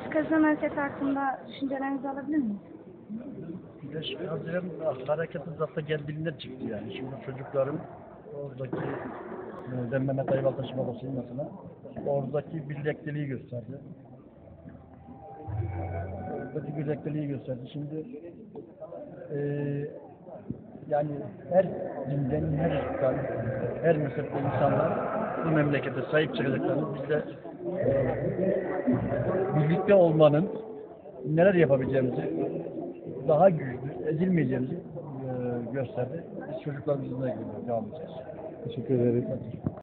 Birleşik Haziran Hareketi hakkında düşüncelerinizi alabilir miyim? Birleşik Haziran hareketi zaten kendiliğinden çıktı yani. Şimdi çocukların oradaki ben Mehmet Aybaltaş'ın babasıyım mesela. Oradaki birlikteliği gösterdi. Oradaki birlikteliği gösterdi. Şimdi yani her dinden, her ırktan, her mezhepten insanlar bu memlekete sahip çıkacaklarını biz de birlikte olmanın neler yapabileceğimizi daha güçlü, ezilmeyeceğimizi gösterdi. Biz çocuklarımızla ilgili devam edeceğiz. Teşekkür ederiz.